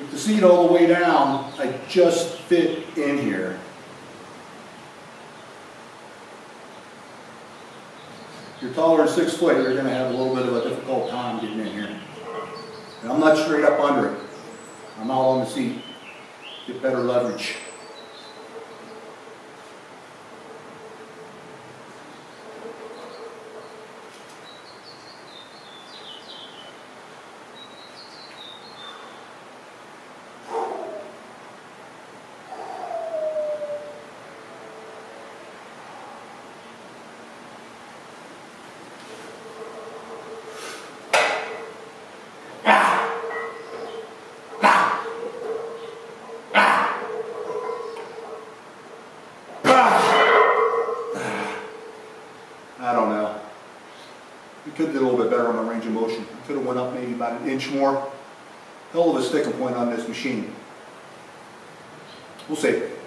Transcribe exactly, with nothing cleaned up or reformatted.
With the seat all the way down, I just fit in here. If you're taller than six foot, you're going to have a little bit of a difficult time getting in here. And I'm not straight up under it. I'm out on the seat. Get better leverage. I don't know. We could do a little bit better on the range of motion. We could have went up maybe about an inch more. Hell of a sticking point on this machine. We'll see.